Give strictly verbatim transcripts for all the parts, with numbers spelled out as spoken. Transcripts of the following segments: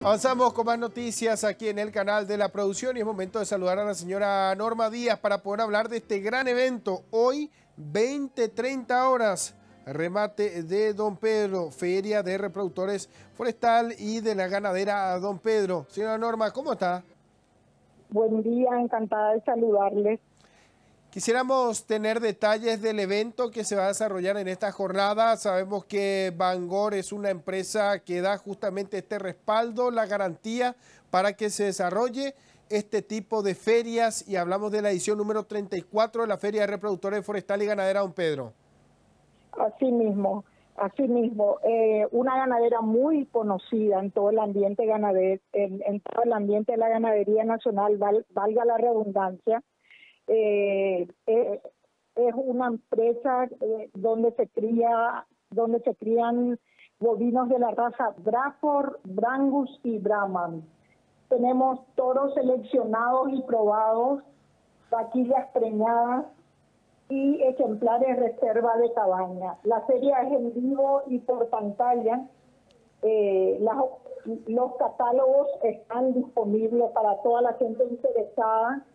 Avanzamos con más noticias aquí en el canal de la producción y es momento de saludar a la señora Norma Díaz para poder hablar de este gran evento. Hoy, veinte treinta horas, remate de Don Pedro, Feria de Reproductores Forestal y de la Ganadera Don Pedro. Señora Norma, ¿cómo está? Buen día, encantada de saludarles. Quisiéramos tener detalles del evento que se va a desarrollar en esta jornada. Sabemos que Bangor es una empresa que da justamente este respaldo, la garantía para que se desarrolle este tipo de ferias y hablamos de la edición número treinta y cuatro de la Feria de Reproductores Forestal y Ganadera Don Pedro. Así mismo, así mismo, eh, una ganadera muy conocida en todo el ambiente ganadero, en, en todo el ambiente de la ganadería nacional, val, valga la redundancia. Eh, eh, es una empresa eh, donde se cría, donde se crían bovinos de la raza Braford, Brangus y Brahman. Tenemos toros seleccionados y probados, vaquillas preñadas y ejemplares reserva de cabaña. La feria es en vivo y por pantalla. Eh, las, los catálogos están disponibles para toda la gente interesada.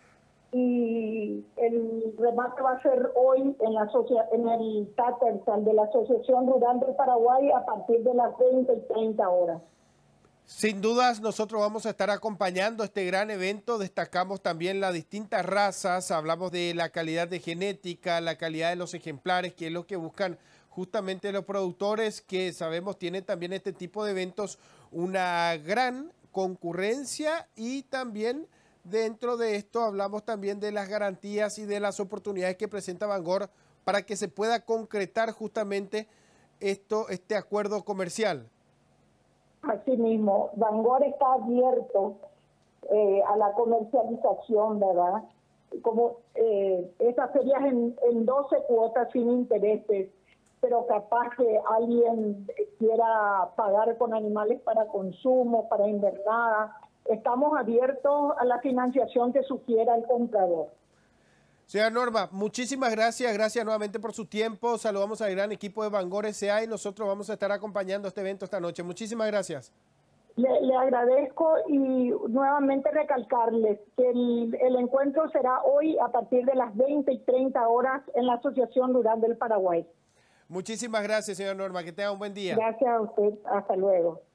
Y el remate va a ser hoy en la en el Tatersal de la Asociación Rural del Paraguay a partir de las veinte y treinta horas. Sin dudas nosotros vamos a estar acompañando este gran evento, destacamos también las distintas razas, hablamos de la calidad de genética, la calidad de los ejemplares, que es lo que buscan justamente los productores, que sabemos tienen también este tipo de eventos una gran concurrencia y también dentro de esto hablamos también de las garantías y de las oportunidades que presenta Bangor para que se pueda concretar justamente esto, este acuerdo comercial. Asimismo, Bangor está abierto eh, a la comercialización, ¿verdad? Como eh, esas ferias en, en doce cuotas sin intereses, pero capaz que alguien quiera pagar con animales para consumo, para invernada. Estamos abiertos a la financiación que sugiera el comprador. Señora Norma, muchísimas gracias, gracias nuevamente por su tiempo. Saludamos al gran equipo de Bangor S A y nosotros vamos a estar acompañando este evento esta noche. Muchísimas gracias. Le, le agradezco y nuevamente recalcarles que el, el encuentro será hoy a partir de las veinte y treinta horas en la Asociación Rural del Paraguay. Muchísimas gracias, señora Norma. Que tenga un buen día. Gracias a usted. Hasta luego.